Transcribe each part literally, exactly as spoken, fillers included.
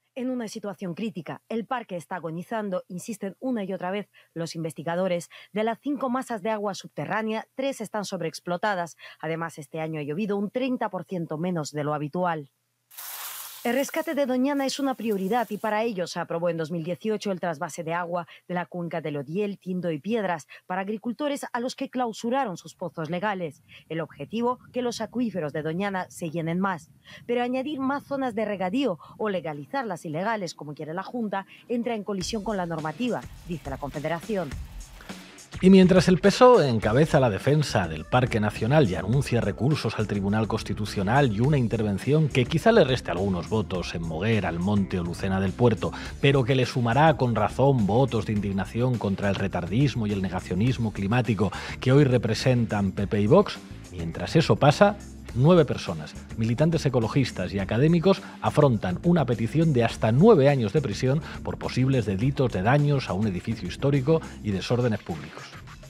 En una situación crítica, el parque está agonizando, insisten una y otra vez los investigadores. De las cinco masas de agua subterránea, tres están sobreexplotadas. Además, este año ha llovido un treinta por ciento menos de lo habitual. El rescate de Doñana es una prioridad y para ello se aprobó en dos mil dieciocho el trasvase de agua de la cuenca del Odiel, Tindo y Piedras para agricultores a los que clausuraron sus pozos legales. El objetivo, que los acuíferos de Doñana se llenen más. Pero añadir más zonas de regadío o legalizar las ilegales, como quiere la Junta, entra en colisión con la normativa, dice la Confederación. Y mientras el P S O E encabeza la defensa del Parque Nacional y anuncia recursos al Tribunal Constitucional y una intervención que quizá le reste algunos votos en Moguer, Almonte o Lucena del Puerto, pero que le sumará con razón votos de indignación contra el retardismo y el negacionismo climático que hoy representan P P y Vox, mientras eso pasa, nueve personas, militantes ecologistas y académicos, afrontan una petición de hasta nueve años de prisión por posibles delitos de daños a un edificio histórico y desórdenes públicos.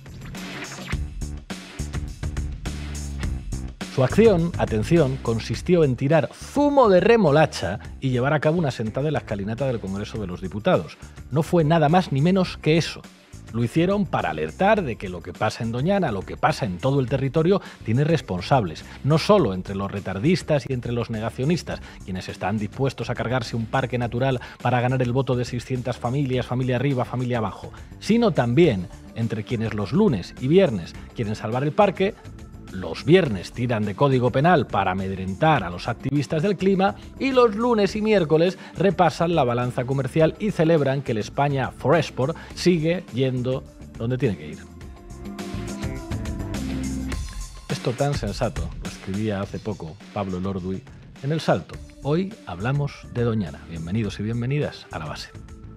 Su acción, atención, consistió en tirar zumo de remolacha y llevar a cabo una sentada en la escalinata del Congreso de los Diputados. No fue nada más ni menos que eso. Lo hicieron para alertar de que lo que pasa en Doñana, lo que pasa en todo el territorio, tiene responsables, no solo entre los retardistas y entre los negacionistas, quienes están dispuestos a cargarse un parque natural para ganar el voto de seiscientas familias, familia arriba, familia abajo, sino también entre quienes los lunes y viernes quieren salvar el parque, los viernes tiran de código penal para amedrentar a los activistas del clima y los lunes y miércoles repasan la balanza comercial y celebran que el España Foresport sigue yendo donde tiene que ir. Esto tan sensato lo escribía hace poco Pablo Elorduy en El Salto. Hoy hablamos de Doñana. Bienvenidos y bienvenidas a La Base.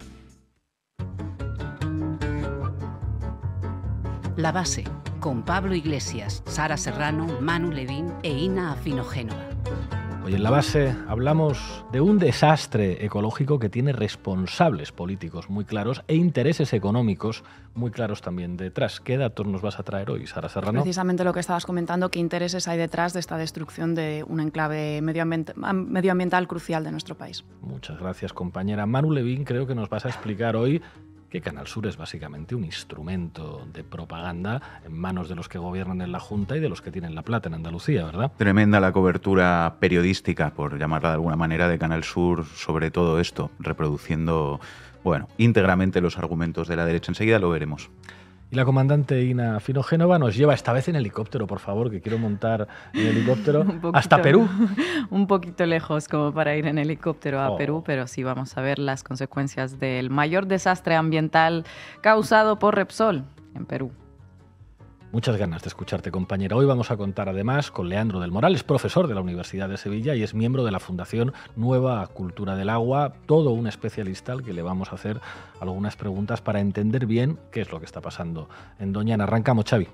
La Base, con Pablo Iglesias, Sara Serrano, Manu Levín e Ina Afinogénova. Hoy en La Base hablamos de un desastre ecológico que tiene responsables políticos muy claros e intereses económicos muy claros también detrás. ¿Qué datos nos vas a traer hoy, Sara Serrano? Precisamente lo que estabas comentando, qué intereses hay detrás de esta destrucción de un enclave medioambient- medioambiental crucial de nuestro país. Muchas gracias, compañera. Manu Levín, creo que nos vas a explicar hoy que Canal Sur es básicamente un instrumento de propaganda en manos de los que gobiernan en la Junta y de los que tienen la plata en Andalucía, ¿verdad? Tremenda la cobertura periodística, por llamarla de alguna manera, de Canal Sur sobre todo esto, reproduciendo, bueno, íntegramente los argumentos de la derecha. Enseguida lo veremos. Y la comandante Ina Afinogénova nos lleva esta vez en helicóptero, por favor, que quiero montar en helicóptero poquito, hasta Perú. Un poquito lejos como para ir en helicóptero a Oh. Perú, pero sí vamos a ver las consecuencias del mayor desastre ambiental causado por Repsol en Perú. Muchas ganas de escucharte, compañera. Hoy vamos a contar además con Leandro del Moral, es profesor de la Universidad de Sevilla y es miembro de la Fundación Nueva Cultura del Agua, todo un especialista al que le vamos a hacer algunas preguntas para entender bien qué es lo que está pasando en Doñana. Arrancamos, Xavi.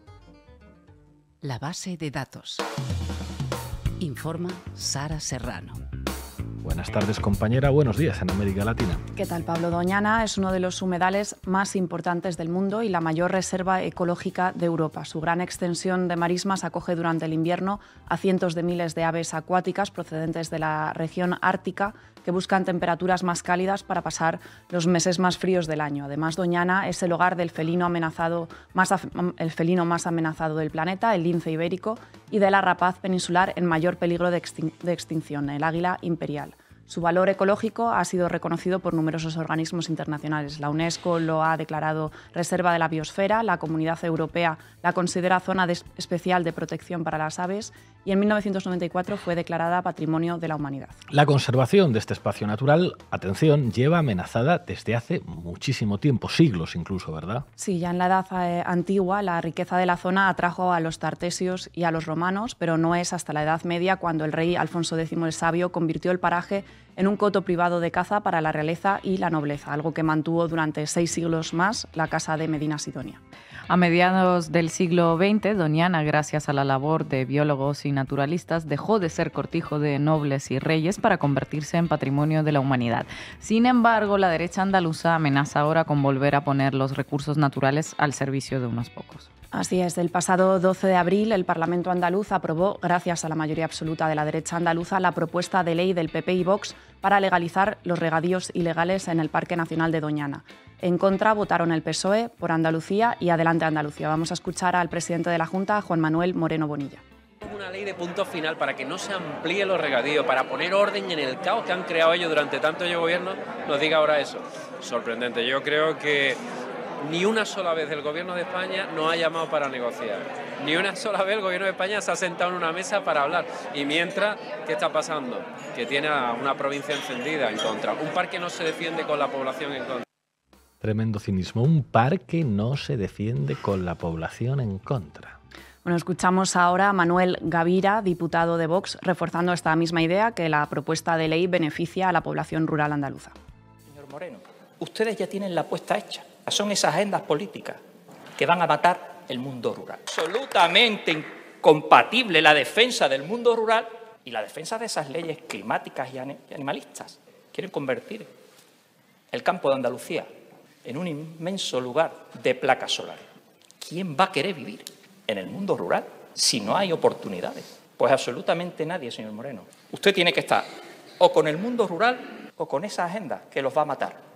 La Base de datos. Informa Sara Serrano. Buenas tardes, compañera. Buenos días en América Latina. ¿Qué tal, Pablo? Doñana es uno de los humedales más importantes del mundo y la mayor reserva ecológica de Europa. Su gran extensión de marismas acoge durante el invierno a cientos de miles de aves acuáticas procedentes de la región ártica que buscan temperaturas más cálidas para pasar los meses más fríos del año. Además, Doñana es el hogar del felino amenazado más, el felino más amenazado del planeta, el lince ibérico, y de la rapaz peninsular en mayor peligro de, extin- de extinción, el águila imperial. Su valor ecológico ha sido reconocido por numerosos organismos internacionales. La UNESCO lo ha declarado Reserva de la Biosfera, la Comunidad Europea la considera Zona de Especial de Protección para las Aves y en mil novecientos noventa y cuatro fue declarada Patrimonio de la Humanidad. La conservación de este espacio natural, atención, lleva amenazada desde hace muchísimo tiempo, siglos incluso, ¿verdad? Sí, ya en la Edad eh, Antigua la riqueza de la zona atrajo a los tartesios y a los romanos, pero no es hasta la Edad Media cuando el rey Alfonso décimo el Sabio convirtió el paraje en un coto privado de caza para la realeza y la nobleza, algo que mantuvo durante seis siglos más la Casa de Medina Sidonia. A mediados del siglo veinte, Doñana, gracias a la labor de biólogos y naturalistas, dejó de ser cortijo de nobles y reyes para convertirse en patrimonio de la humanidad. Sin embargo, la derecha andaluza amenaza ahora con volver a poner los recursos naturales al servicio de unos pocos. Así es, el pasado doce de abril el Parlamento andaluz aprobó, gracias a la mayoría absoluta de la derecha andaluza, la propuesta de ley del P P y Vox para legalizar los regadíos ilegales en el Parque Nacional de Doñana. En contra votaron el P S O E, Por Andalucía y Adelante Andalucía. Vamos a escuchar al presidente de la Junta, Juan Manuel Moreno Bonilla. Una ley de punto final para que no se amplíe los regadíos, para poner orden en el caos que han creado ellos durante tantos años de gobierno, nos diga ahora eso. Sorprendente. Yo creo que ni una sola vez el Gobierno de España nos ha llamado para negociar. Ni una sola vez el Gobierno de España se ha sentado en una mesa para hablar. Y mientras, ¿qué está pasando? Que tiene a una provincia encendida en contra. Un parque no se defiende con la población en contra. Tremendo cinismo. Un parque no se defiende con la población en contra. Bueno, escuchamos ahora a Manuel Gavira, diputado de Vox, reforzando esta misma idea, que la propuesta de ley beneficia a la población rural andaluza. Señor Moreno, ustedes ya tienen la apuesta hecha. Son esas agendas políticas que van a matar el mundo rural. Absolutamente incompatible la defensa del mundo rural y la defensa de esas leyes climáticas y animalistas. Quieren convertir el campo de Andalucía en un inmenso lugar de placas solares. ¿Quién va a querer vivir en el mundo rural si no hay oportunidades? Pues absolutamente nadie, señor Moreno. Usted tiene que estar o con el mundo rural o con esa agenda que los va a matar.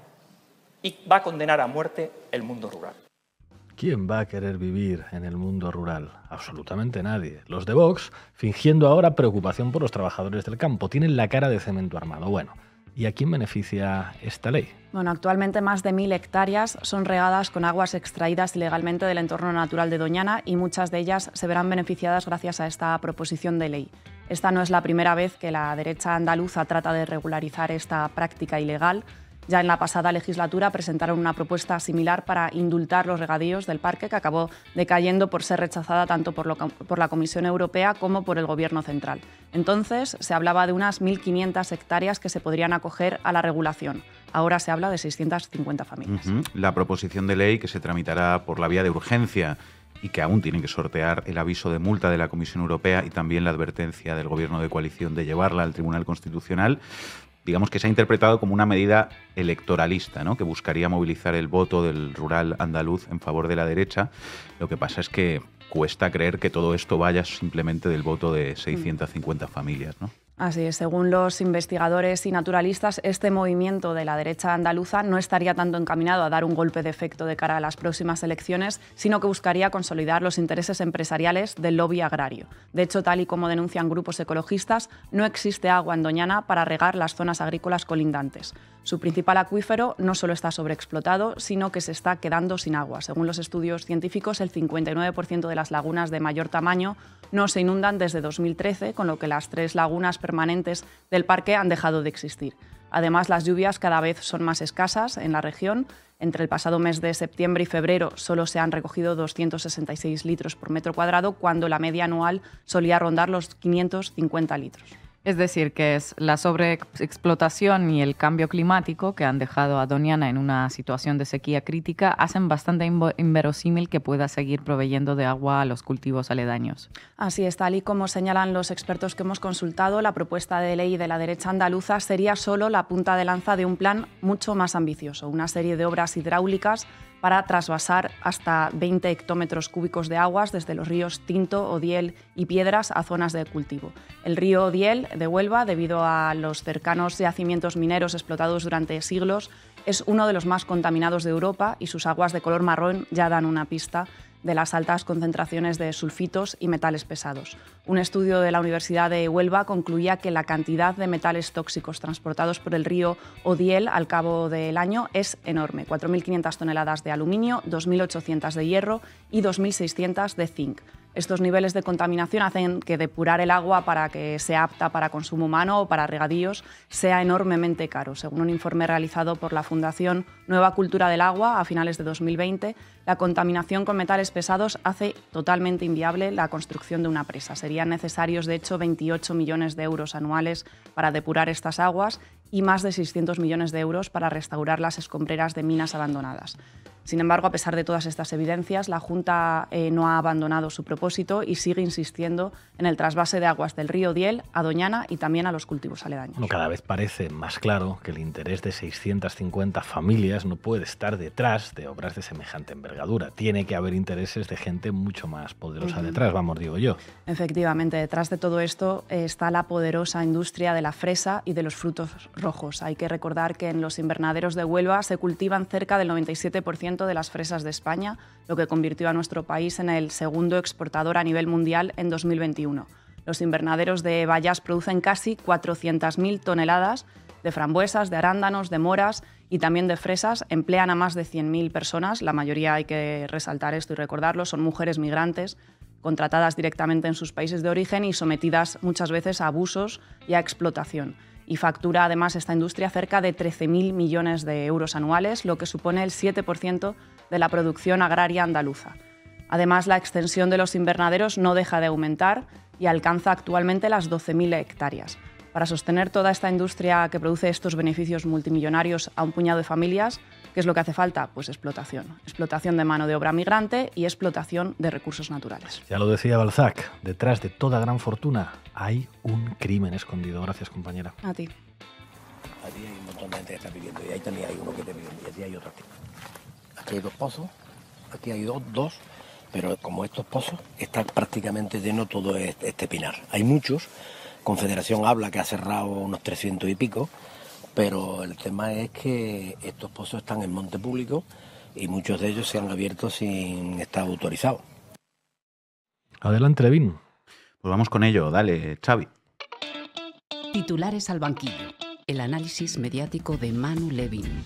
Y va a condenar a muerte el mundo rural. ¿Quién va a querer vivir en el mundo rural? Absolutamente nadie. Los de Vox, fingiendo ahora preocupación por los trabajadores del campo, tienen la cara de cemento armado. Bueno, ¿y a quién beneficia esta ley? Bueno, actualmente más de mil hectáreas son regadas con aguas extraídas ilegalmente del entorno natural de Doñana y muchas de ellas se verán beneficiadas gracias a esta proposición de ley. Esta no es la primera vez que la derecha andaluza trata de regularizar esta práctica ilegal. Ya en la pasada legislatura presentaron una propuesta similar para indultar los regadíos del parque, que acabó decayendo por ser rechazada tanto por, lo, por la Comisión Europea como por el Gobierno central. Entonces se hablaba de unas mil quinientas hectáreas que se podrían acoger a la regulación. Ahora se habla de seiscientas cincuenta familias. Uh-huh. La proposición de ley, que se tramitará por la vía de urgencia y que aún tiene que sortear el aviso de multa de la Comisión Europea y también la advertencia del Gobierno de coalición de llevarla al Tribunal Constitucional, digamos que se ha interpretado como una medida electoralista, ¿no?, que buscaría movilizar el voto del rural andaluz en favor de la derecha. Lo que pasa es que cuesta creer que todo esto vaya simplemente del voto de seiscientas cincuenta familias, ¿no? Así es, según los investigadores y naturalistas, este movimiento de la derecha andaluza no estaría tanto encaminado a dar un golpe de efecto de cara a las próximas elecciones, sino que buscaría consolidar los intereses empresariales del lobby agrario. De hecho, tal y como denuncian grupos ecologistas, no existe agua en Doñana para regar las zonas agrícolas colindantes. Su principal acuífero no solo está sobreexplotado, sino que se está quedando sin agua. Según los estudios científicos, el cincuenta y nueve por ciento de las lagunas de mayor tamaño no se inundan desde dos mil trece, con lo que las tres lagunas permanentes del parque han dejado de existir. Además, las lluvias cada vez son más escasas en la región. Entre el pasado mes de septiembre y febrero solo se han recogido doscientos sesenta y seis litros por metro cuadrado, cuando la media anual solía rondar los quinientos cincuenta litros. Es decir, que es la sobreexplotación y el cambio climático que han dejado a Doñana en una situación de sequía crítica hacen bastante inverosímil que pueda seguir proveyendo de agua a los cultivos aledaños. Así es, tal y como señalan los expertos que hemos consultado, la propuesta de ley de la derecha andaluza sería solo la punta de lanza de un plan mucho más ambicioso, una serie de obras hidráulicas para trasvasar hasta veinte hectómetros cúbicos de aguas desde los ríos Tinto, Odiel y Piedras a zonas de cultivo. El río Odiel de Huelva, debido a los cercanos yacimientos mineros explotados durante siglos, es uno de los más contaminados de Europa y sus aguas de color marrón ya dan una pista de las altas concentraciones de sulfitos y metales pesados. Un estudio de la Universidad de Huelva concluía que la cantidad de metales tóxicos transportados por el río Odiel al cabo del año es enorme: cuatro mil quinientas toneladas de aluminio, dos mil ochocientas de hierro y dos mil seiscientas de zinc. Estos niveles de contaminación hacen que depurar el agua para que sea apta para consumo humano o para regadíos sea enormemente caro. Según un informe realizado por la Fundación Nueva Cultura del Agua a finales de dos mil veinte, la contaminación con metales pesados hace totalmente inviable la construcción de una presa. Serían necesarios, de hecho, veintiocho millones de euros anuales para depurar estas aguas y más de seiscientos millones de euros para restaurar las escombreras de minas abandonadas. Sin embargo, a pesar de todas estas evidencias, la Junta eh, no ha abandonado su propósito y sigue insistiendo en el trasvase de aguas del río Diel a Doñana y también a los cultivos aledaños. Bueno, cada vez parece más claro que el interés de seiscientas cincuenta familias no puede estar detrás de obras de semejante envergadura. Tiene que haber intereses de gente mucho más poderosa uh-huh. detrás, vamos, digo yo. Efectivamente, detrás de todo esto eh, está la poderosa industria de la fresa y de los frutos rojos. Hay que recordar que en los invernaderos de Huelva se cultivan cerca del noventa y siete por ciento de las fresas de España, lo que convirtió a nuestro país en el segundo exportador a nivel mundial en dos mil veintiuno. Los invernaderos de Bayas producen casi cuatrocientas mil toneladas de frambuesas, de arándanos, de moras y también de fresas. Emplean a más de cien mil personas, la mayoría, hay que resaltar esto y recordarlo, son mujeres migrantes contratadas directamente en sus países de origen y sometidas muchas veces a abusos y a explotación. Y factura además esta industria cerca de trece mil millones de euros anuales, lo que supone el siete por ciento de la producción agraria andaluza. Además, la extensión de los invernaderos no deja de aumentar y alcanza actualmente las doce mil hectáreas. Para sostener toda esta industria que produce estos beneficios multimillonarios a un puñado de familias, ¿qué es lo que hace falta? Pues explotación. Explotación de mano de obra migrante y explotación de recursos naturales. Ya lo decía Balzac, detrás de toda gran fortuna hay un crimen escondido. Gracias, compañera. A ti. Allí hay un montón de gente que está viviendo y ahí también hay uno que está viviendo y allí hay otro aquí. Aquí hay dos pozos, aquí hay dos, dos, pero como estos pozos está prácticamente lleno todo este, este pinar. Hay muchos, Confederación habla que ha cerrado unos trescientos y pico, pero el tema es que estos pozos están en monte público y muchos de ellos se han abierto sin estar autorizados. Adelante, Levin. Pues vamos con ello, dale, Xavi. Titulares al banquillo. El análisis mediático de Manu Levin.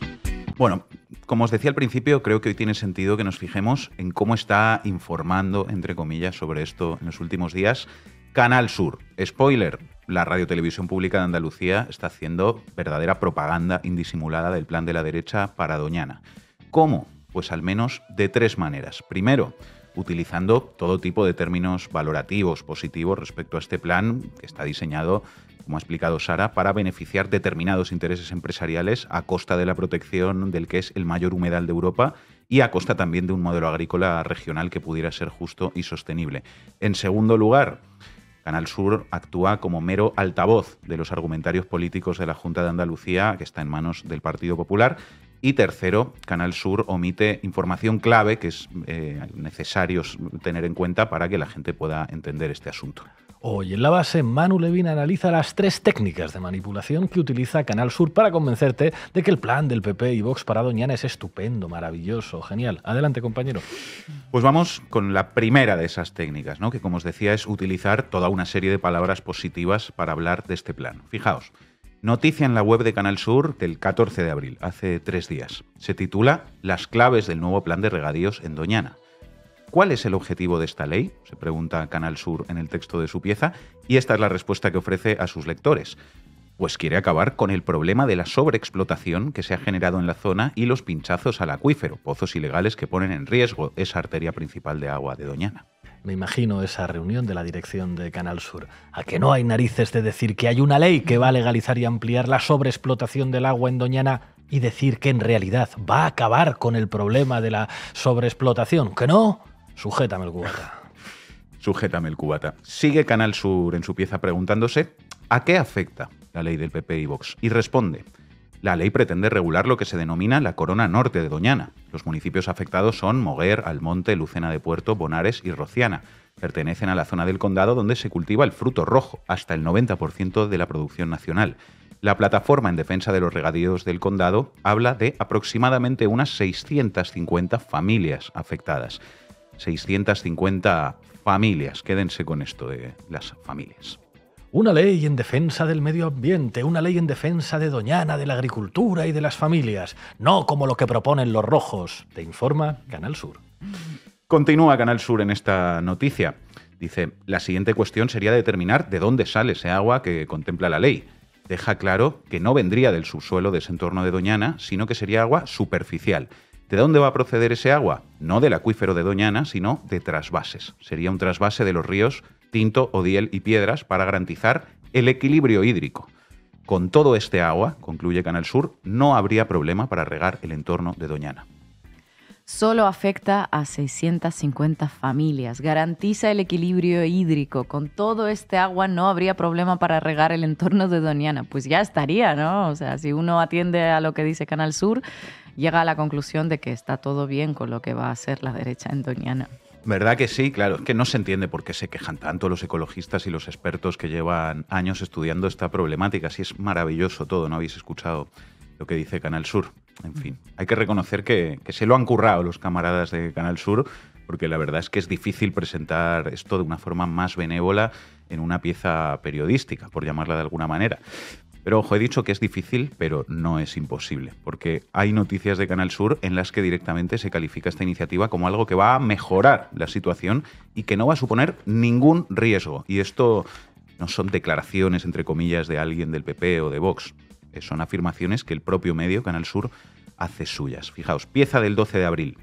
Bueno, como os decía al principio, creo que hoy tiene sentido que nos fijemos en cómo está informando, entre comillas, sobre esto en los últimos días Canal Sur. Spoiler, la Radio Televisión Pública de Andalucía está haciendo verdadera propaganda indisimulada del plan de la derecha para Doñana. ¿Cómo? Pues al menos de tres maneras. Primero, utilizando todo tipo de términos valorativos, positivos respecto a este plan que está diseñado, como ha explicado Sara, para beneficiar determinados intereses empresariales a costa de la protección del que es el mayor humedal de Europa y a costa también de un modelo agrícola regional que pudiera ser justo y sostenible. En segundo lugar, Canal Sur actúa como mero altavoz de los argumentarios políticos de la Junta de Andalucía, que está en manos del Partido Popular. Y tercero, Canal Sur omite información clave que es eh, necesario tener en cuenta para que la gente pueda entender este asunto. Hoy en La Base, Manu Levin analiza las tres técnicas de manipulación que utiliza Canal Sur para convencerte de que el plan del P P y Vox para Doñana es estupendo, maravilloso, genial. Adelante, compañero. Pues vamos con la primera de esas técnicas, ¿no? Que, como os decía, es utilizar toda una serie de palabras positivas para hablar de este plan. Fijaos, noticia en la web de Canal Sur del catorce de abril, hace tres días. Se titula Las claves del nuevo plan de regadíos en Doñana. ¿Cuál es el objetivo de esta ley?, se pregunta Canal Sur en el texto de su pieza, y esta es la respuesta que ofrece a sus lectores. Pues quiere acabar con el problema de la sobreexplotación que se ha generado en la zona y los pinchazos al acuífero, pozos ilegales que ponen en riesgo esa arteria principal de agua de Doñana. Me imagino esa reunión de la dirección de Canal Sur. ¿A que no hay narices de decir que hay una ley que va a legalizar y ampliar la sobreexplotación del agua en Doñana y decir que en realidad va a acabar con el problema de la sobreexplotación? ¿Que no? Sujétame el cubata. Sujétame el cubata. Sigue Canal Sur en su pieza preguntándose ¿a qué afecta la ley del P P y Vox? Y responde: la ley pretende regular lo que se denomina la corona norte de Doñana. Los municipios afectados son Moguer, Almonte, Lucena de Puerto, Bonares y Rociana. Pertenecen a la zona del condado donde se cultiva el fruto rojo, hasta el noventa por ciento de la producción nacional. La plataforma en defensa de los regadíos del condado habla de aproximadamente unas seiscientas cincuenta familias afectadas. seiscientas cincuenta familias, quédense con esto de las familias. Una ley en defensa del medio ambiente, una ley en defensa de Doñana, de la agricultura y de las familias, no como lo que proponen los rojos, te informa Canal Sur. Continúa Canal Sur en esta noticia. Dice, la siguiente cuestión sería determinar de dónde sale ese agua que contempla la ley. Deja claro que no vendría del subsuelo de ese entorno de Doñana, sino que sería agua superficial. ¿De dónde va a proceder ese agua? No del acuífero de Doñana, sino de trasvases. Sería un trasvase de los ríos Tinto, Odiel y Piedras para garantizar el equilibrio hídrico. Con todo este agua, concluye Canal Sur, no habría problema para regar el entorno de Doñana. Solo afecta a seiscientas cincuenta familias. Garantiza el equilibrio hídrico. Con todo este agua no habría problema para regar el entorno de Doñana. Pues ya estaría, ¿no? O sea, si uno atiende a lo que dice Canal Sur, llega a la conclusión de que está todo bien con lo que va a hacer la derecha en Doñana. ¿Verdad que sí? Claro, es que no se entiende por qué se quejan tanto los ecologistas y los expertos que llevan años estudiando esta problemática. Sí, es maravilloso todo, ¿no? Habéis escuchado lo que dice Canal Sur. En fin, hay que reconocer que, que se lo han currado los camaradas de Canal Sur, porque la verdad es que es difícil presentar esto de una forma más benévola en una pieza periodística, por llamarla de alguna manera. Pero ojo, he dicho que es difícil, pero no es imposible, porque hay noticias de Canal Sur en las que directamente se califica esta iniciativa como algo que va a mejorar la situación y que no va a suponer ningún riesgo. Y esto no son declaraciones, entre comillas, de alguien del P P o de Vox. Son afirmaciones que el propio medio, Canal Sur, hace suyas. Fijaos, pieza del doce de abril.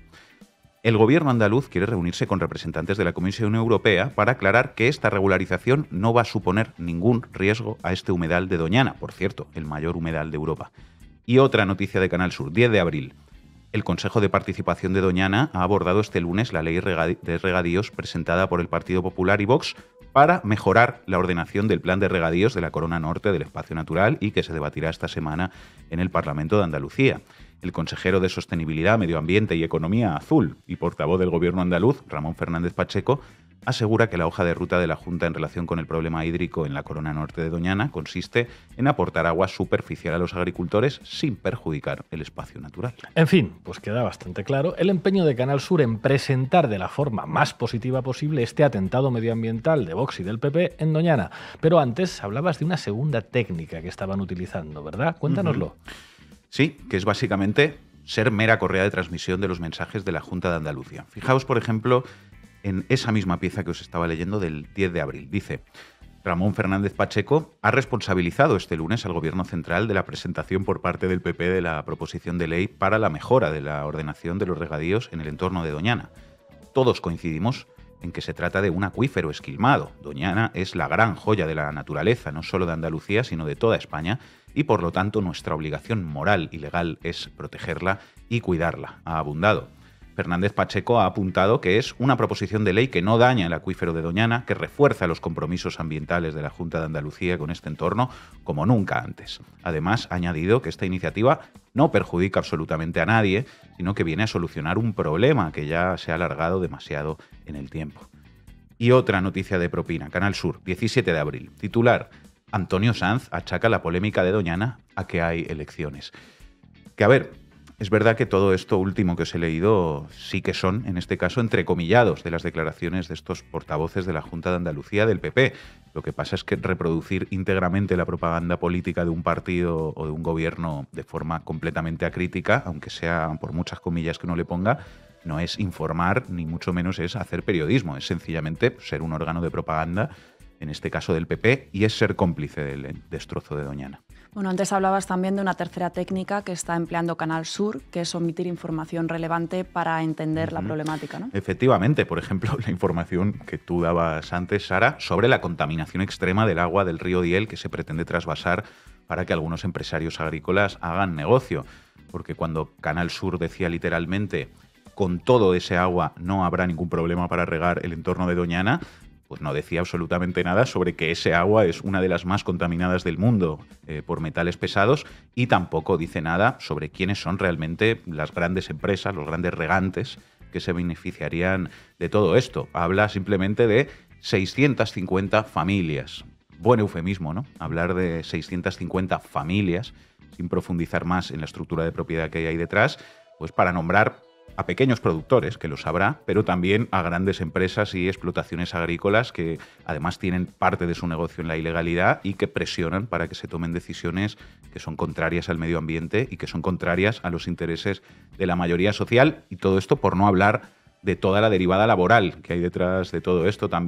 El gobierno andaluz quiere reunirse con representantes de la Comisión Europea para aclarar que esta regularización no va a suponer ningún riesgo a este humedal de Doñana, por cierto, el mayor humedal de Europa. Y otra noticia de Canal Sur, diez de abril. El Consejo de Participación de Doñana ha abordado este lunes la ley de regadíos presentada por el Partido Popular y Vox para mejorar la ordenación del plan de regadíos de la corona norte del espacio natural y que se debatirá esta semana en el Parlamento de Andalucía. El consejero de Sostenibilidad, Medio Ambiente y Economía Azul y portavoz del Gobierno andaluz, Ramón Fernández Pacheco, asegura que la hoja de ruta de la Junta en relación con el problema hídrico en la corona norte de Doñana consiste en aportar agua superficial a los agricultores sin perjudicar el espacio natural. En fin, pues queda bastante claro el empeño de Canal Sur en presentar de la forma más positiva posible este atentado medioambiental de Vox y del P P en Doñana. Pero antes hablabas de una segunda técnica que estaban utilizando, ¿verdad? Cuéntanoslo. Uh-huh. Sí, que es básicamente ser mera correa de transmisión de los mensajes de la Junta de Andalucía. Fijaos, por ejemplo, en esa misma pieza que os estaba leyendo del diez de abril. Dice: Ramón Fernández Pacheco ha responsabilizado este lunes al Gobierno central de la presentación por parte del P P de la proposición de ley para la mejora de la ordenación de los regadíos en el entorno de Doñana. Todos coincidimos en que se trata de un acuífero esquilmado. Doñana es la gran joya de la naturaleza, no solo de Andalucía, sino de toda España, y por lo tanto nuestra obligación moral y legal es protegerla y cuidarla, ha abundado. Fernández Pacheco ha apuntado que es una proposición de ley que no daña el acuífero de Doñana, que refuerza los compromisos ambientales de la Junta de Andalucía con este entorno como nunca antes. Además, ha añadido que esta iniciativa no perjudica absolutamente a nadie, sino que viene a solucionar un problema que ya se ha alargado demasiado en el tiempo. Y otra noticia de propina, Canal Sur, diecisiete de abril, titular: Antonio Sanz achaca la polémica de Doñana a que hay elecciones. Que a ver, es verdad que todo esto último que os he leído sí que son, en este caso, entrecomillados de las declaraciones de estos portavoces de la Junta de Andalucía del P P. Lo que pasa es que reproducir íntegramente la propaganda política de un partido o de un gobierno de forma completamente acrítica, aunque sea por muchas comillas que uno le ponga, no es informar, ni mucho menos es hacer periodismo. Es sencillamente ser un órgano de propaganda, en este caso del P P, y es ser cómplice del destrozo de Doñana. Bueno, antes hablabas también de una tercera técnica que está empleando Canal Sur, que es omitir información relevante para entender uh-huh. la problemática, ¿no? Efectivamente, por ejemplo, la información que tú dabas antes, Sara, sobre la contaminación extrema del agua del río Diel que se pretende trasvasar para que algunos empresarios agrícolas hagan negocio. Porque cuando Canal Sur decía literalmente: con todo ese agua no habrá ningún problema para regar el entorno de Doñana, pues no decía absolutamente nada sobre que ese agua es una de las más contaminadas del mundo eh, por metales pesados, y tampoco dice nada sobre quiénes son realmente las grandes empresas, los grandes regantes que se beneficiarían de todo esto. Habla simplemente de seiscientas cincuenta familias. Buen eufemismo, ¿no? Hablar de seiscientas cincuenta familias, sin profundizar más en la estructura de propiedad que hay ahí detrás, pues para nombrar a pequeños productores, que los habrá, pero también a grandes empresas y explotaciones agrícolas que además tienen parte de su negocio en la ilegalidad y que presionan para que se tomen decisiones que son contrarias al medio ambiente y que son contrarias a los intereses de la mayoría social. Y todo esto por no hablar de toda la derivada laboral que hay detrás de todo esto también,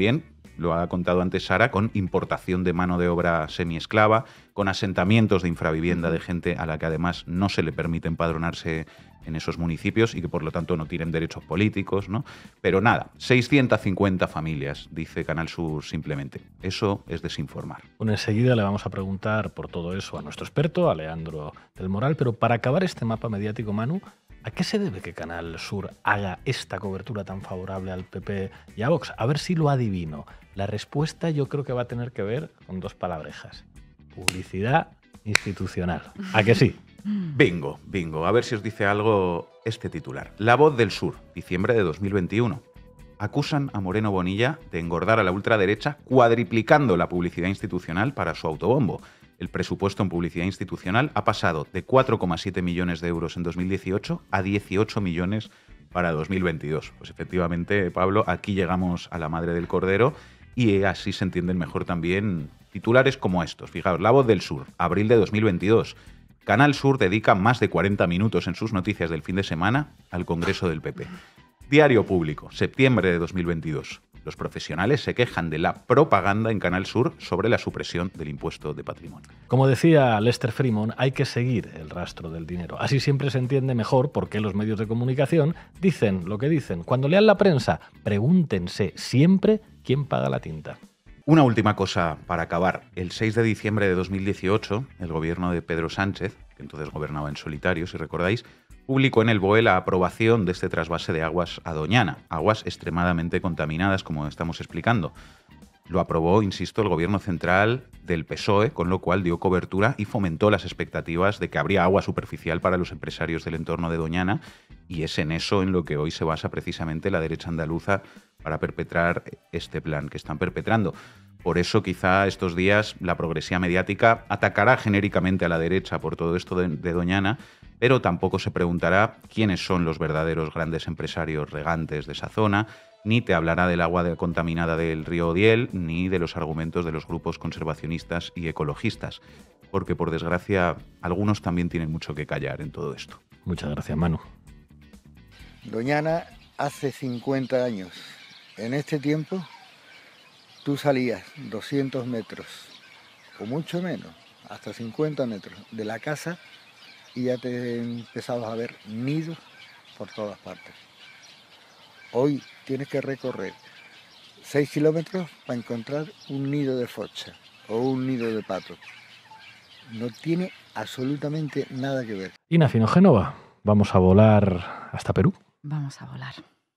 lo ha contado antes Sara, con importación de mano de obra semiesclava, con asentamientos de infravivienda de gente a la que además no se le permite empadronarse en esos municipios y que por lo tanto no tienen derechos políticos, ¿no? Pero nada, seiscientas cincuenta familias, dice Canal Sur simplemente. Eso es desinformar. Bueno, enseguida le vamos a preguntar por todo eso a nuestro experto, a Leandro del Moral, pero para acabar este mapa mediático, Manu, ¿a qué se debe que Canal Sur haga esta cobertura tan favorable al P P y a Vox? A ver si lo adivino. La respuesta yo creo que va a tener que ver con dos palabrejas. Publicidad institucional. ¿A que sí? Bingo, bingo. A ver si os dice algo este titular. La Voz del Sur, diciembre de dos mil veintiuno. Acusan a Moreno Bonilla de engordar a la ultraderecha cuadriplicando la publicidad institucional para su autobombo. El presupuesto en publicidad institucional ha pasado de cuatro coma siete millones de euros en dos mil dieciocho a dieciocho millones para dos mil veintidós. Pues efectivamente, Pablo, aquí llegamos a la madre del cordero y así se entienden mejor también titulares como estos. Fijaos, La Voz del Sur, abril de dos mil veintidós. Canal Sur dedica más de cuarenta minutos en sus noticias del fin de semana al Congreso del P P. Diario Público, septiembre de dos mil veintidós. Los profesionales se quejan de la propaganda en Canal Sur sobre la supresión del impuesto de patrimonio. Como decía Lester Freeman, hay que seguir el rastro del dinero. Así siempre se entiende mejor por qué los medios de comunicación dicen lo que dicen. Cuando lean la prensa, pregúntense siempre quién paga la tinta. Una última cosa para acabar. El seis de diciembre de dos mil dieciocho, el gobierno de Pedro Sánchez, que entonces gobernaba en solitario, si recordáis, publicó en el B O E la aprobación de este trasvase de aguas a Doñana, aguas extremadamente contaminadas, como estamos explicando. Lo aprobó, insisto, el gobierno central del P S O E, con lo cual dio cobertura y fomentó las expectativas de que habría agua superficial para los empresarios del entorno de Doñana, y es en eso en lo que hoy se basa precisamente la derecha andaluza para perpetrar este plan que están perpetrando. Por eso quizá estos días la progresía mediática atacará genéricamente a la derecha por todo esto de, de Doñana, pero tampoco se preguntará quiénes son los verdaderos grandes empresarios regantes de esa zona, ni te hablará del agua de, contaminada del río Odiel, ni de los argumentos de los grupos conservacionistas y ecologistas, porque por desgracia algunos también tienen mucho que callar en todo esto. Muchas gracias, Manu. Doñana hace cincuenta años. En este tiempo tú salías doscientos metros, o mucho menos, hasta cincuenta metros de la casa y ya te empezabas a ver nidos por todas partes. Hoy tienes que recorrer seis kilómetros para encontrar un nido de focha o un nido de pato. No tiene absolutamente nada que ver. Ina Finogénova, vamos a volar hasta Perú. Vamos a volar.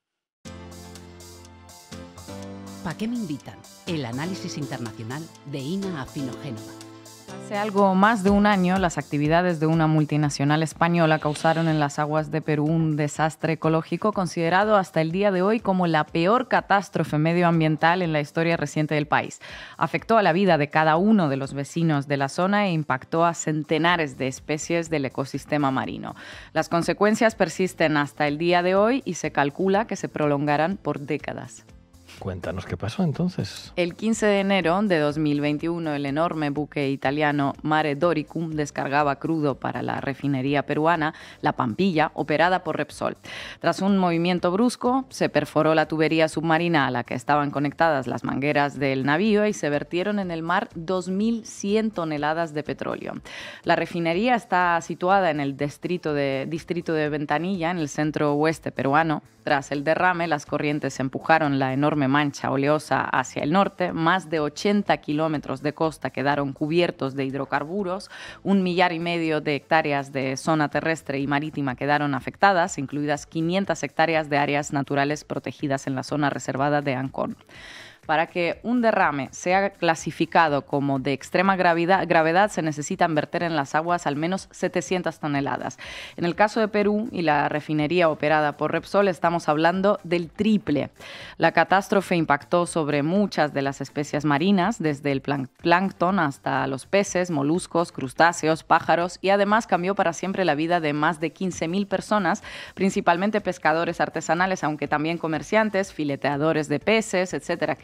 ¿Para qué me invitan? El análisis internacional de Ina Afinogénova. Hace algo más de un año, las actividades de una multinacional española causaron en las aguas de Perú un desastre ecológico considerado hasta el día de hoy como la peor catástrofe medioambiental en la historia reciente del país. Afectó a la vida de cada uno de los vecinos de la zona e impactó a centenares de especies del ecosistema marino. Las consecuencias persisten hasta el día de hoy y se calcula que se prolongarán por décadas. Cuéntanos qué pasó entonces. El quince de enero de dos mil veintiuno, el enorme buque italiano Mare Doricum descargaba crudo para la refinería peruana La Pampilla, operada por Repsol. Tras un movimiento brusco, se perforó la tubería submarina a la que estaban conectadas las mangueras del navío y se vertieron en el mar dos mil cien toneladas de petróleo. La refinería está situada en el distrito de, distrito de Ventanilla, en el centro oeste peruano. Tras el derrame, las corrientes empujaron la enorme mancha oleosa hacia el norte. Más de ochenta kilómetros de costa quedaron cubiertos de hidrocarburos. Un millar y medio de hectáreas de zona terrestre y marítima quedaron afectadas, incluidas quinientas hectáreas de áreas naturales protegidas en la zona reservada de Ancón. Para que un derrame sea clasificado como de extrema gravedad, gravedad, se necesitan verter en las aguas al menos setecientas toneladas. En el caso de Perú y la refinería operada por Repsol, estamos hablando del triple. La catástrofe impactó sobre muchas de las especies marinas, desde el plancton hasta los peces, moluscos, crustáceos, pájaros, y además cambió para siempre la vida de más de quince mil personas, principalmente pescadores artesanales, aunque también comerciantes, fileteadores de peces, etcétera, que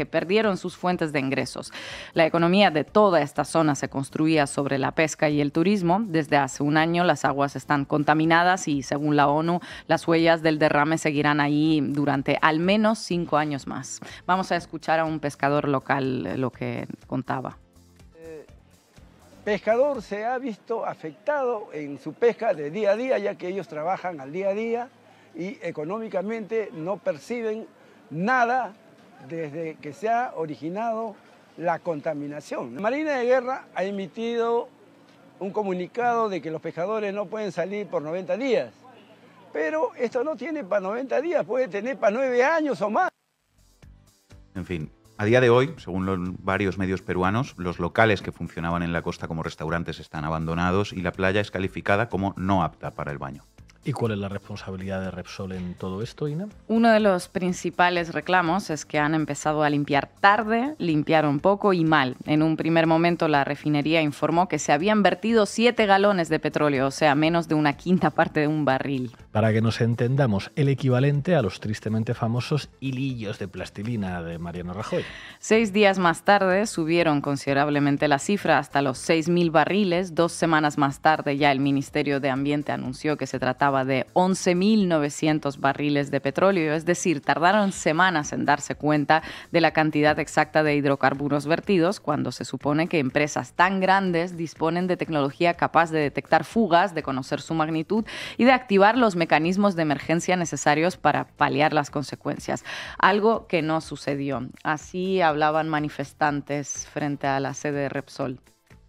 perdieron sus fuentes de ingresos. La economía de toda esta zona se construía sobre la pesca y el turismo. Desde hace un año las aguas están contaminadas y, según la ONU, las huellas del derrame seguirán ahí durante al menos cinco años más. Vamos a escuchar a un pescador local eh, lo que contaba. El pescador se ha visto afectado en su pesca de día a día, ya que ellos trabajan al día a día y económicamente no perciben nada desde que se ha originado la contaminación. La Marina de Guerra ha emitido un comunicado de que los pescadores no pueden salir por noventa días, pero esto no tiene para noventa días, puede tener para nueve años o más. En fin, a día de hoy, según los varios medios peruanos, los locales que funcionaban en la costa como restaurantes están abandonados y la playa es calificada como no apta para el baño. ¿Y cuál es la responsabilidad de Repsol en todo esto, Ina? Uno de los principales reclamos es que han empezado a limpiar tarde, limpiaron poco y mal. En un primer momento la refinería informó que se habían vertido siete galones de petróleo, o sea, menos de una quinta parte de un barril. Para que nos entendamos, el equivalente a los tristemente famosos hilillos de plastilina de Mariano Rajoy. Seis días más tarde subieron considerablemente la cifra hasta los seis mil barriles. Dos semanas más tarde ya el Ministerio de Ambiente anunció que se trataba de once mil novecientos barriles de petróleo, es decir, tardaron semanas en darse cuenta de la cantidad exacta de hidrocarburos vertidos, cuando se supone que empresas tan grandes disponen de tecnología capaz de detectar fugas, de conocer su magnitud y de activar los mecanismos de emergencia necesarios para paliar las consecuencias, algo que no sucedió. Así hablaban manifestantes frente a la sede de Repsol.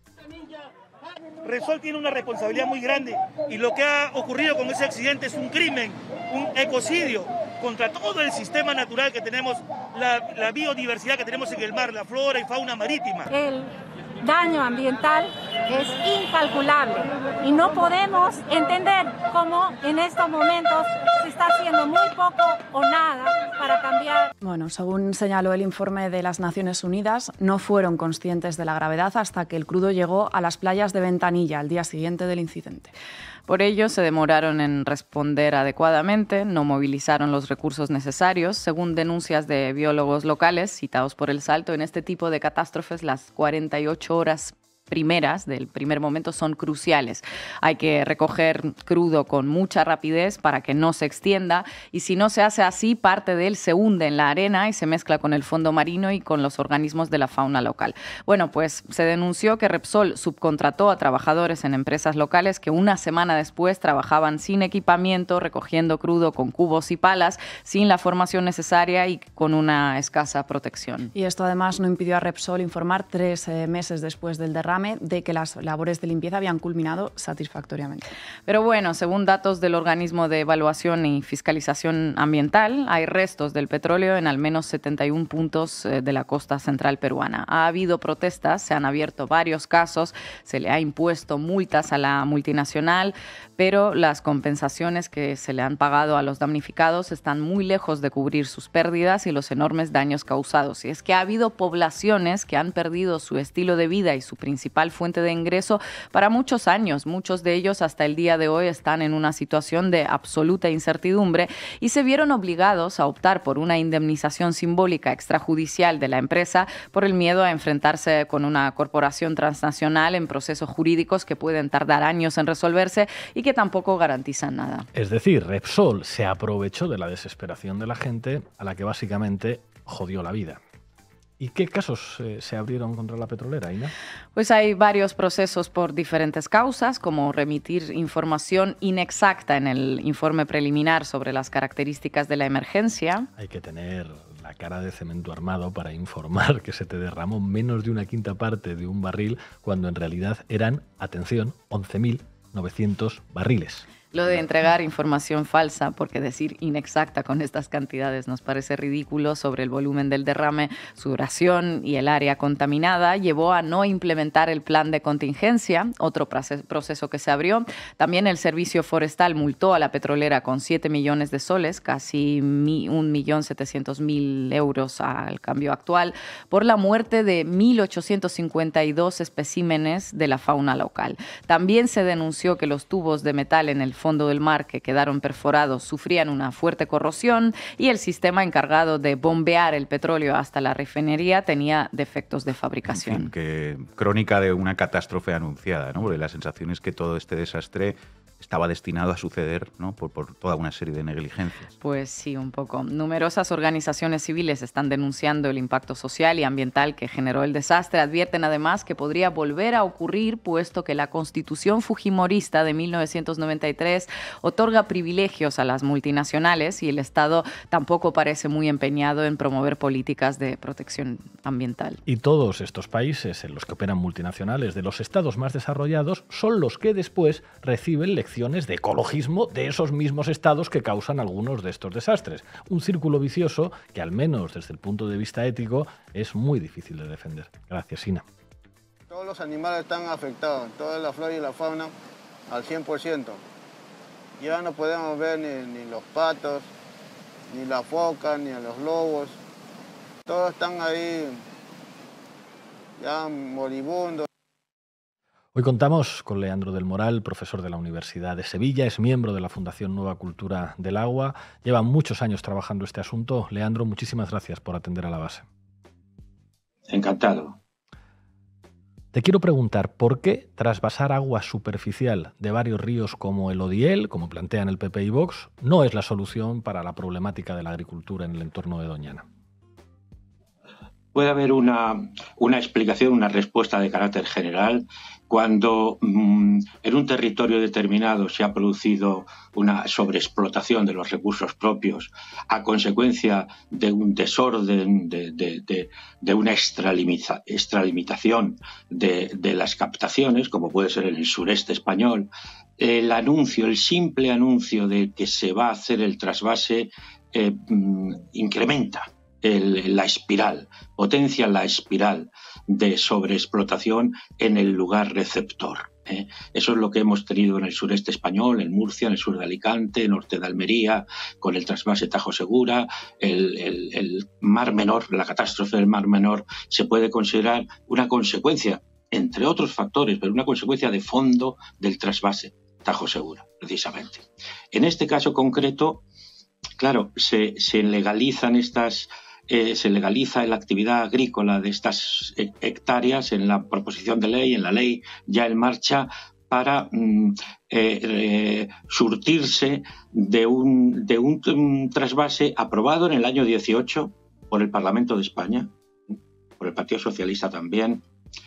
Repsol tiene una responsabilidad muy grande y lo que ha ocurrido con ese accidente es un crimen, un ecocidio contra todo el sistema natural que tenemos, la, la biodiversidad que tenemos en el mar, la flora y fauna marítima. El daño ambiental es incalculable y no podemos entender cómo en estos momentos se está haciendo muy poco o nada para cambiar. Bueno, según señaló el informe de las Naciones Unidas, no fueron conscientes de la gravedad hasta que el crudo llegó a las playas de Ventanilla al día siguiente del incidente. Por ello, se demoraron en responder adecuadamente, no movilizaron los recursos necesarios. Según denuncias de biólogos locales citados por El Salto, en este tipo de catástrofes las cuarenta y ocho horas primeras del primer momento son cruciales. Hay que recoger crudo con mucha rapidez para que no se extienda y si no se hace así, parte de él se hunde en la arena y se mezcla con el fondo marino y con los organismos de la fauna local. Bueno, pues se denunció que Repsol subcontrató a trabajadores en empresas locales que una semana después trabajaban sin equipamiento, recogiendo crudo con cubos y palas, sin la formación necesaria y con una escasa protección. Y esto además no impidió a Repsol informar tres eh, meses después del derrame de que las labores de limpieza habían culminado satisfactoriamente. Pero bueno, según datos del Organismo de Evaluación y Fiscalización Ambiental, hay restos del petróleo en al menos setenta y uno puntos de la costa central peruana. Ha habido protestas, se han abierto varios casos, se le ha impuesto multas a la multinacional, pero las compensaciones que se le han pagado a los damnificados están muy lejos de cubrir sus pérdidas y los enormes daños causados. Y es que ha habido poblaciones que han perdido su estilo de vida y su principal fuente de ingreso para muchos años. Muchos de ellos hasta el día de hoy están en una situación de absoluta incertidumbre y se vieron obligados a optar por una indemnización simbólica extrajudicial de la empresa por el miedo a enfrentarse con una corporación transnacional en procesos jurídicos que pueden tardar años en resolverse y que tampoco garantizan nada. Es decir, Repsol se aprovechó de la desesperación de la gente a la que básicamente jodió la vida. ¿Y qué casos eh, se abrieron contra la petrolera, Ina? Pues hay varios procesos por diferentes causas, como remitir información inexacta en el informe preliminar sobre las características de la emergencia. Hay que tener la cara de cemento armado para informar que se te derramó menos de una quinta parte de un barril, cuando en realidad eran, atención, once mil novecientos barriles. Lo de entregar información falsa, porque decir inexacta con estas cantidades nos parece ridículo, sobre el volumen del derrame, su duración y el área contaminada, llevó a no implementar el plan de contingencia, otro proceso que se abrió. También el Servicio Forestal multó a la petrolera con siete millones de soles, casi un millón setecientos mil euros al cambio actual, por la muerte de mil ochocientos cincuenta y dos especímenes de la fauna local. También se denunció que los tubos de metal en el fondo del mar que quedaron perforados sufrían una fuerte corrosión y el sistema encargado de bombear el petróleo hasta la refinería tenía defectos de fabricación. En fin, que crónica de una catástrofe anunciada, ¿no? Porque la sensación es que todo este desastre estaba destinado a suceder, ¿no? por, por toda una serie de negligencias. Pues sí, un poco. Numerosas organizaciones civiles están denunciando el impacto social y ambiental que generó el desastre. Advierten además que podría volver a ocurrir, puesto que la Constitución fujimorista de mil novecientos noventa y tres otorga privilegios a las multinacionales y el Estado tampoco parece muy empeñado en promover políticas de protección ambiental. Y todos estos países en los que operan multinacionales de los estados más desarrollados son los que después reciben lecciones de ecologismo de esos mismos estados que causan algunos de estos desastres. Un círculo vicioso que, al menos desde el punto de vista ético, es muy difícil de defender. Gracias, Ina. Todos los animales están afectados, toda la flora y la fauna al cien por ciento. Ya no podemos ver ni, ni los patos, ni las focas, ni a los lobos. Todos están ahí ya moribundos. Hoy contamos con Leandro del Moral, profesor de la Universidad de Sevilla, es miembro de la Fundación Nueva Cultura del Agua, lleva muchos años trabajando este asunto. Leandro, muchísimas gracias por atender a la base. Encantado. Te quiero preguntar, ¿por qué trasvasar agua superficial de varios ríos como el Odiel, como plantean el P P y Vox, no es la solución para la problemática de la agricultura en el entorno de Doñana? Puede haber una, una explicación, una respuesta de carácter general cuando mmm, en un territorio determinado se ha producido una sobreexplotación de los recursos propios a consecuencia de un desorden, de, de, de, de una extralimita, extralimitación de, de las captaciones, como puede ser en el sureste español. El anuncio, el simple anuncio de que se va a hacer el trasvase eh, mmm, incrementa El, la espiral, potencia la espiral de sobreexplotación en el lugar receptor. ¿eh? Eso es lo que hemos tenido en el sureste español, en Murcia, en el sur de Alicante, norte de Almería, con el trasvase Tajo Segura. El, el, el Mar Menor, la catástrofe del Mar Menor, se puede considerar una consecuencia, entre otros factores, pero una consecuencia de fondo del trasvase Tajo Segura, precisamente. En este caso concreto, claro, se, se legalizan estas... Eh, se legaliza la actividad agrícola de estas hectáreas en la proposición de ley, en la ley ya en marcha, para mm, eh, eh, surtirse de, un, de un, un trasvase aprobado en el año dieciocho por el Parlamento de España, por el Partido Socialista también,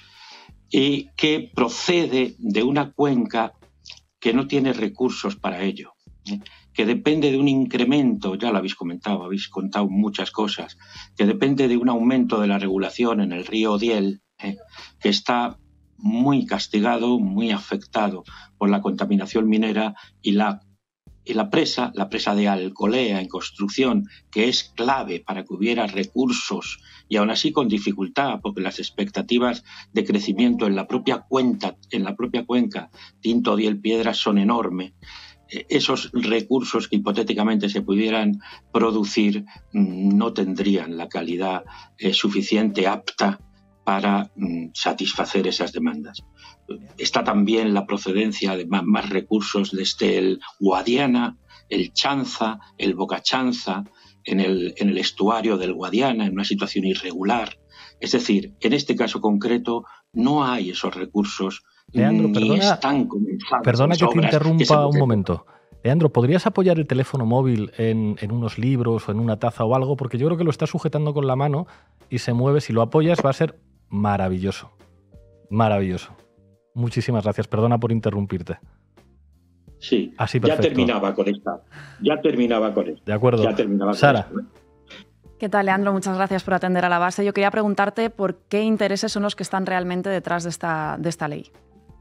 y que procede de una cuenca que no tiene recursos para ello, ¿eh? que depende de un incremento, ya lo habéis comentado, habéis contado muchas cosas, que depende de un aumento de la regulación en el río Odiel, eh, que está muy castigado, muy afectado por la contaminación minera y la, y la presa, la presa de Alcolea en construcción, que es clave para que hubiera recursos y aún así con dificultad, porque las expectativas de crecimiento en la propia cuenca, en la propia cuenca Tinto Odiel Piedras son enormes. Esos recursos que hipotéticamente se pudieran producir no tendrían la calidad eh, suficiente, apta para mm, satisfacer esas demandas. Está también la procedencia de más, más recursos desde el Guadiana, el Chanza, el Bocachanza, en el, en el estuario del Guadiana, en una situación irregular. Es decir, en este caso concreto no hay esos recursos. Leandro, ni perdona, están comenzadas perdona que te interrumpa que un momento. Leandro, ¿podrías apoyar el teléfono móvil en, en unos libros o en una taza o algo? Porque yo creo que lo estás sujetando con la mano y se mueve. Si lo apoyas va a ser maravilloso. Maravilloso. Muchísimas gracias. Perdona por interrumpirte. Sí, Así, ya terminaba con esta. Ya terminaba con esto. De acuerdo. Ya terminaba con Sara. esto, ¿eh? ¿Qué tal, Leandro? Muchas gracias por atender a la base. Yo quería preguntarte por qué intereses son los que están realmente detrás de esta, de esta ley.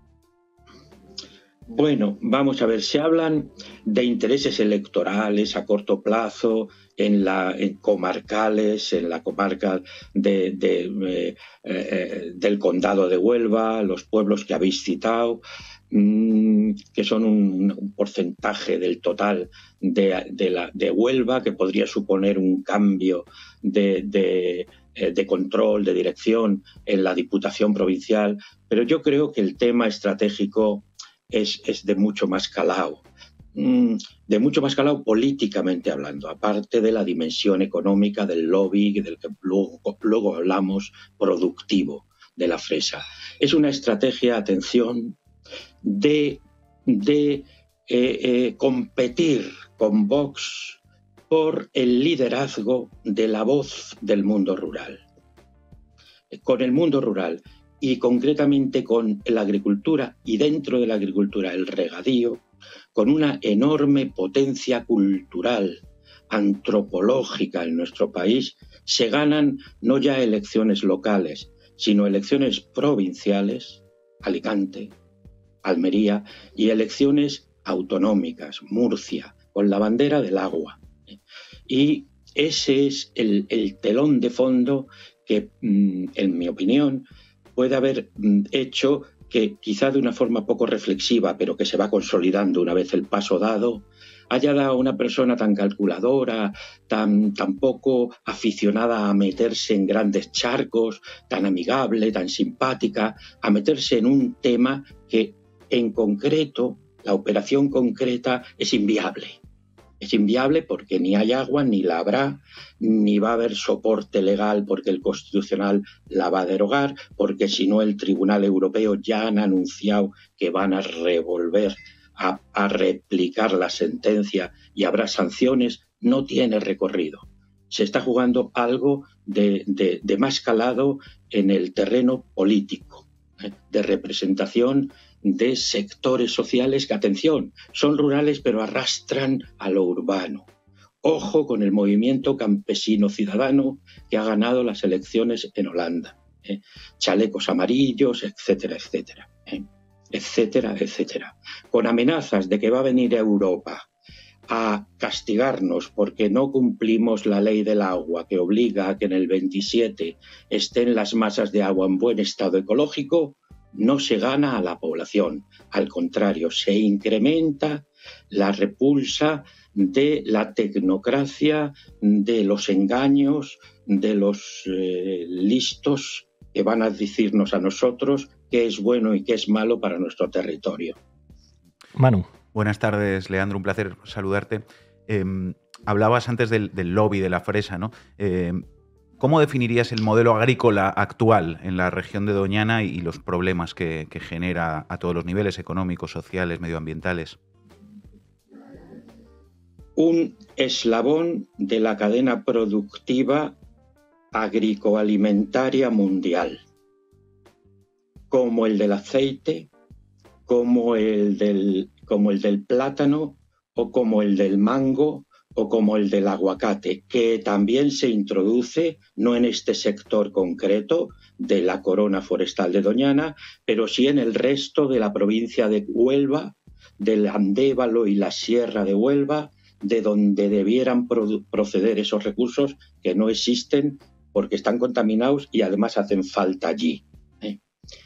Bueno, vamos a ver, se hablan de intereses electorales a corto plazo en la en comarcales, en la comarca de, de, eh, eh, del condado de Huelva, los pueblos que habéis citado, mmm, que son un, un porcentaje del total de, de, la, de Huelva, que podría suponer un cambio de, de, de control, de dirección en la Diputación Provincial, pero yo creo que el tema estratégico Es, es de mucho más calado. de mucho más calado políticamente hablando, aparte de la dimensión económica del lobby, del que luego, luego hablamos, productivo de la fresa. Es una estrategia, atención, de, de eh, eh, competir con Vox por el liderazgo de la voz del mundo rural. Con el mundo rural y concretamente con la agricultura y dentro de la agricultura el regadío, con una enorme potencia cultural, antropológica en nuestro país, se ganan no ya elecciones locales, sino elecciones provinciales, Alicante, Almería, y elecciones autonómicas, Murcia, con la bandera del agua. Y ese es el, el telón de fondo que, en mi opinión, puede haber hecho que, quizá de una forma poco reflexiva, pero que se va consolidando una vez el paso dado, haya dado a una persona tan calculadora, tan, tan poco aficionada a meterse en grandes charcos, tan amigable, tan simpática, a meterse en un tema que, en concreto, la operación concreta es inviable. Es inviable porque ni hay agua, ni la habrá, ni va a haber soporte legal porque el Constitucional la va a derogar, porque si no el Tribunal Europeo ya han anunciado que van a revolver, a, a replicar la sentencia y habrá sanciones. No tiene recorrido. Se está jugando algo de, de, de más calado en el terreno político, ¿eh? de representación de sectores sociales que, atención, son rurales pero arrastran a lo urbano. Ojo con el movimiento campesino ciudadano que ha ganado las elecciones en Holanda. ¿eh? Chalecos amarillos, etcétera, etcétera. ¿eh? etcétera, etcétera. Con amenazas de que va a venir a Europa a castigarnos porque no cumplimos la ley del agua que obliga a que en el veintisiete estén las masas de agua en buen estado ecológico, no se gana a la población. Al contrario, se incrementa la repulsa de la tecnocracia, de los engaños, de los eh, listos que van a decirnos a nosotros qué es bueno y qué es malo para nuestro territorio. Manu. Buenas tardes, Leandro, un placer saludarte. Eh, hablabas antes del, del lobby de la fresa, ¿no? Eh, ¿Cómo definirías el modelo agrícola actual en la región de Doñana y los problemas que, que genera a todos los niveles, económicos, sociales, medioambientales? Un eslabón de la cadena productiva agroalimentaria mundial, como el del aceite, como el del, como el del plátano o como el del mango o como el del aguacate, que también se introduce, no en este sector concreto de la corona forestal de Doñana, pero sí en el resto de la provincia de Huelva, del Andévalo y la Sierra de Huelva, de donde debieran proceder esos recursos que no existen porque están contaminados y además hacen falta allí. ¿eh?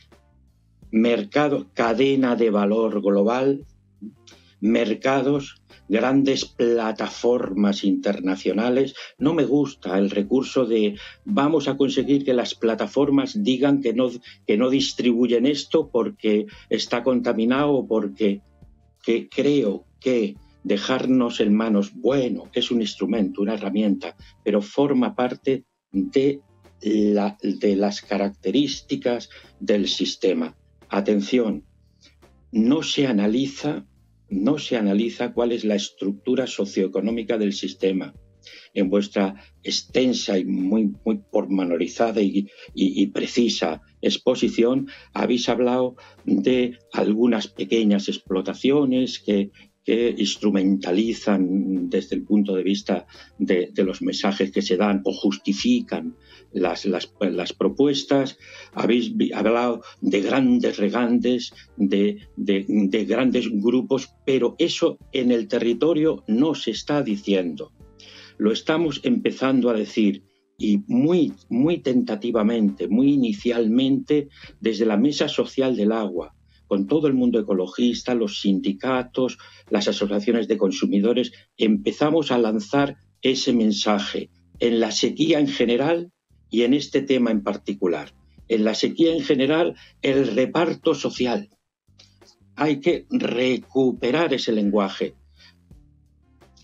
Mercado, cadena de valor global, mercados, grandes plataformas internacionales. No me gusta el recurso de vamos a conseguir que las plataformas digan que no, que no distribuyen esto porque está contaminado o porque que creo que dejarnos en manos, bueno, es un instrumento, una herramienta, pero forma parte de, la, de las características del sistema. Atención, no se analiza No se analiza cuál es la estructura socioeconómica del sistema. En vuestra extensa y muy, muy pormenorizada y, y, y precisa exposición habéis hablado de algunas pequeñas explotaciones que, que instrumentalizan desde el punto de vista de, de los mensajes que se dan o justifican las, las, las propuestas. Habéis hablado de grandes regantes, de, de, de grandes grupos, pero eso en el territorio no se está diciendo. Lo estamos empezando a decir y muy, muy tentativamente, muy inicialmente, desde la Mesa Social del Agua, con todo el mundo ecologista, los sindicatos, las asociaciones de consumidores, empezamos a lanzar ese mensaje en la sequía en general y en este tema en particular. En la sequía en general, el reparto social. Hay que recuperar ese lenguaje.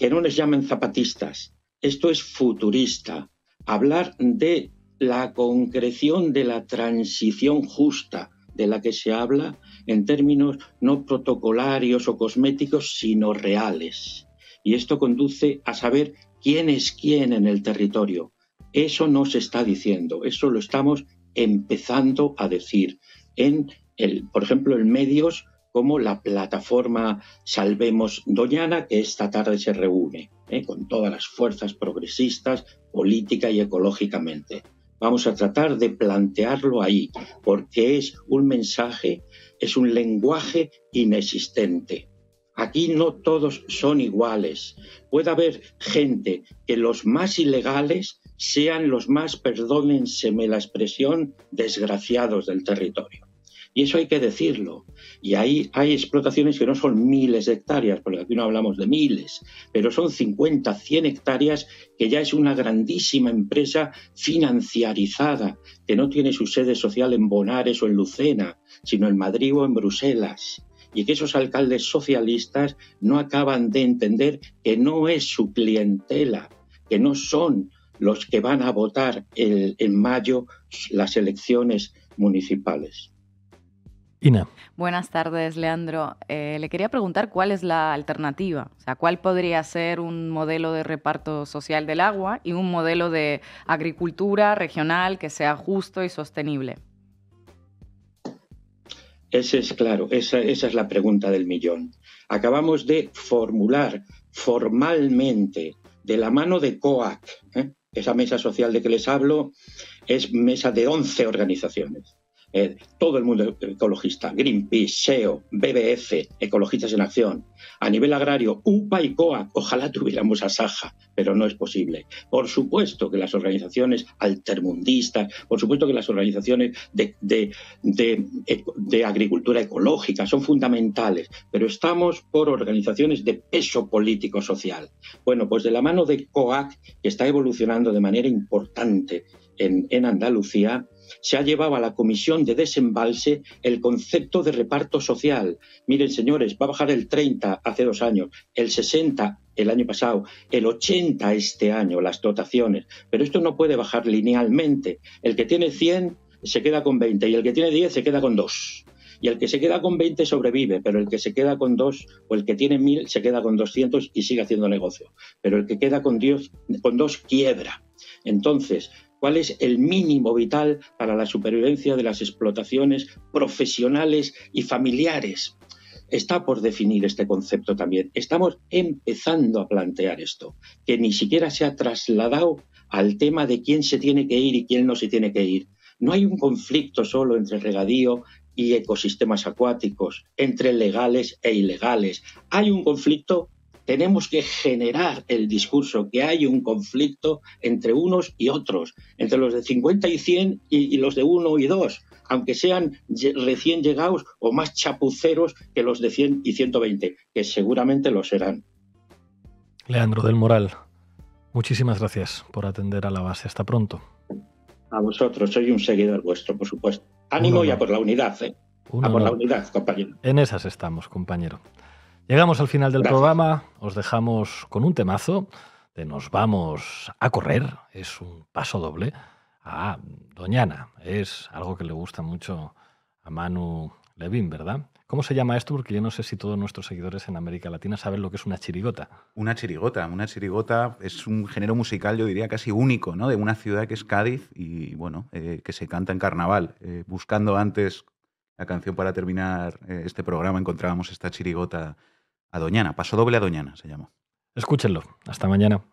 que no les llamen zapatistas. Esto es futurista. Hablar de la concreción de la transición justa de la que se habla en términos no protocolarios o cosméticos, sino reales. Y esto conduce a saber quién es quién en el territorio. Eso no se está diciendo, eso lo estamos empezando a decir en, el, por ejemplo, en medios como la plataforma Salvemos Doñana, que esta tarde se reúne ¿eh? con todas las fuerzas progresistas, política y ecológicamente. Vamos a tratar de plantearlo ahí, porque es un mensaje, es un lenguaje inexistente. Aquí no todos son iguales. Puede haber gente que los más ilegales sean los más, perdónenseme la expresión, desgraciados del territorio. Y eso hay que decirlo. Y ahí hay explotaciones que no son miles de hectáreas, porque aquí no hablamos de miles, pero son cincuenta, cien hectáreas, que ya es una grandísima empresa financiarizada, que no tiene su sede social en Bonares o en Lucena, sino en Madrid o en Bruselas. Y que esos alcaldes socialistas no acaban de entender que no es su clientela, que no son los que van a votar el, en mayo las elecciones municipales. Ina. Buenas tardes, Leandro. Eh, le quería preguntar cuál es la alternativa, o sea, cuál podría ser un modelo de reparto social del agua y un modelo de agricultura regional que sea justo y sostenible. Ese es claro, esa, esa es la pregunta del millón. Acabamos de formular formalmente, de la mano de COAC, ¿eh? esa mesa social de que les hablo, es mesa de once organizaciones. Eh, todo el mundo ecologista, Greenpeace, S E O, B B F, Ecologistas en Acción. A nivel agrario, U P A y COAC, ojalá tuviéramos a Saja, pero no es posible. Por supuesto que las organizaciones altermundistas, por supuesto que las organizaciones de, de, de, de, de agricultura ecológica son fundamentales, pero estamos por organizaciones de peso político-social. Bueno, pues de la mano de COAC, que está evolucionando de manera importante en, en Andalucía, se ha llevado a la Comisión de Desembalse el concepto de reparto social. Miren, señores, va a bajar el treinta hace dos años, el sesenta el año pasado, el ochenta este año, las dotaciones. Pero esto no puede bajar linealmente. El que tiene cien se queda con veinte y el que tiene diez se queda con dos. Y el que se queda con veinte sobrevive, pero el que se queda con dos o el que tiene mil se queda con doscientos y sigue haciendo negocio. Pero el que queda con, diez, con dos quiebra. Entonces, ¿cuál es el mínimo vital para la supervivencia de las explotaciones profesionales y familiares? Está por definir este concepto también. Estamos empezando a plantear esto, que ni siquiera se ha trasladado al tema de quién se tiene que ir y quién no se tiene que ir. No hay un conflicto solo entre regadío y ecosistemas acuáticos, entre legales e ilegales. Hay un conflicto. Tenemos que generar el discurso que hay un conflicto entre unos y otros, entre los de cincuenta y cien y, y los de uno y dos, aunque sean recién llegados o más chapuceros que los de cien y ciento veinte, que seguramente lo serán. Leandro del Moral, muchísimas gracias por atender a La Base. Hasta pronto. A vosotros, soy un seguidor vuestro, por supuesto. Ánimo y a por la unidad, ¿eh? A por la unidad, compañero. En esas estamos, compañero. Llegamos al final del Gracias. programa, os dejamos con un temazo de Nos vamos a correr, es un paso doble a Doñana, es algo que le gusta mucho a Manu Levín, ¿verdad? ¿Cómo se llama esto? Porque yo no sé si todos nuestros seguidores en América Latina saben lo que es una chirigota. Una chirigota, una chirigota es un género musical, yo diría, casi único, ¿no? De una ciudad que es Cádiz y, bueno, eh, que se canta en carnaval. Eh, buscando antes la canción para terminar eh, este programa, encontrábamos esta chirigota a Doñana, paso doble a Doñana se llamó. Escúchenlo. Hasta mañana.